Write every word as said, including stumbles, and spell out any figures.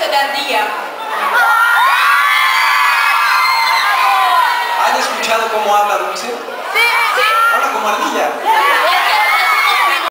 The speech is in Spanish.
Dulce del día. ¿Han escuchado cómo habla Dulce?